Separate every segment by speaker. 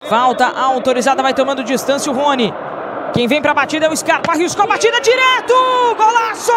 Speaker 1: Falta autorizada, vai tomando distância o Rony. Quem vem pra batida é o Scarpa, arriscou a batida direto! Golaço!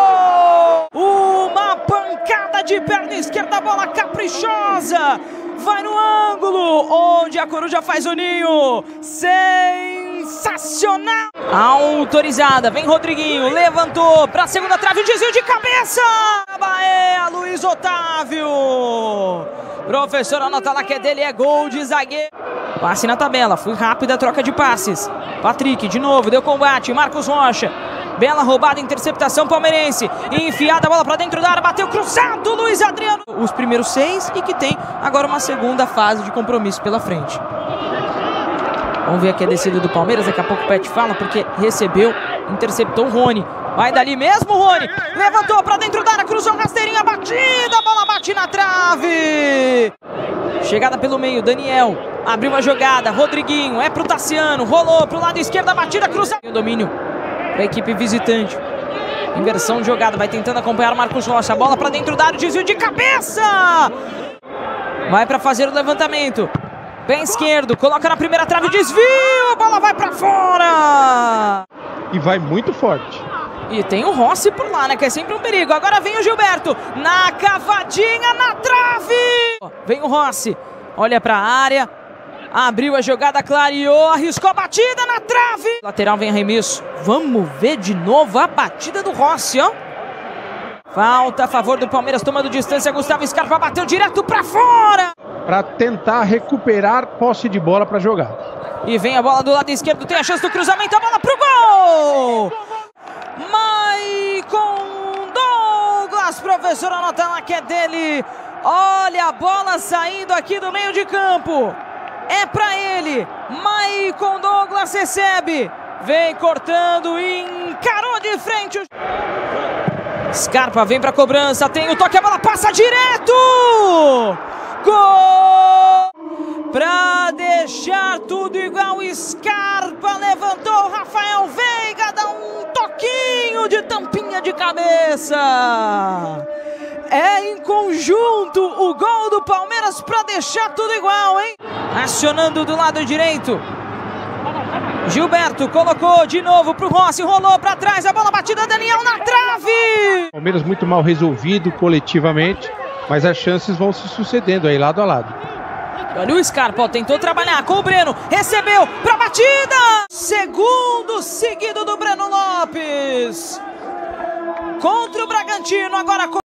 Speaker 1: Uma pancada de perna esquerda, bola caprichosa. Vai no ângulo, onde a coruja faz o ninho. Sensacional! Autorizada, vem Rodriguinho, levantou pra segunda trave, desvio de cabeça! Bahia, Luiz Otávio! Professor, anota lá que é dele, é gol de zagueiro. Passe na tabela, foi rápida a troca de passes. Patrick, de novo, deu combate, Marcos Rocha. Bela roubada, interceptação palmeirense. Enfiada a bola pra dentro da área, bateu cruzado, Luiz Adriano. Os primeiros 6 e que tem agora uma segunda fase de compromisso pela frente. Vamos ver aqui a descida do Palmeiras, daqui a pouco o Pet fala, porque recebeu, interceptou o Rony. Vai dali mesmo, Rony. Levantou pra dentro da área, cruzou rasteirinha, batida, a bola bate na trave. Chegada pelo meio, Daniel. Abriu a jogada, Rodriguinho, é pro Tassiano, rolou pro lado esquerdo, a batida, cruzada. O domínio para a equipe visitante. Inversão de jogada, vai tentando acompanhar o Marcos Rocha. A bola para dentro da área, desvio de cabeça. Vai para fazer o levantamento. Pé esquerdo, coloca na primeira trave, desvio. A bola vai para fora.
Speaker 2: E vai muito forte.
Speaker 1: E tem o Rossi por lá, né? Que é sempre um perigo. Agora vem o Gilberto. Na cavadinha, na trave. Vem o Rossi. Olha para a área. Abriu a jogada, clareou, arriscou a batida na trave. Lateral vem arremesso. Vamos ver de novo a batida do Rossi, ó. Falta a favor do Palmeiras, tomando distância. Gustavo Scarpa bateu direto pra fora.
Speaker 2: Para tentar recuperar posse de bola para jogar.
Speaker 1: E vem a bola do lado esquerdo, tem a chance do cruzamento, a bola pro gol. Maicon Douglas, professor, anota lá que é dele. Olha a bola saindo aqui do meio de campo. É pra ele, Maicon Douglas recebe, vem cortando, encarou de frente. Scarpa vem pra cobrança, tem o toque, a bola passa direto! Gol! Pra deixar tudo igual, Scarpa levantou, Rafael Veiga dá um toquinho de tampinha de cabeça. É em conjunto o gol do Palmeiras para deixar tudo igual, hein? Acionando do lado direito. Gilberto colocou de novo pro Rossi, rolou para trás, a bola batida, Daniel na trave!
Speaker 2: Palmeiras muito mal resolvido coletivamente, mas as chances vão se sucedendo aí lado a lado.
Speaker 1: Olha o Scarpa, ó, tentou trabalhar com o Breno, recebeu para batida! Segundo seguido do Breno Lopes. Contra o Bragantino, agora com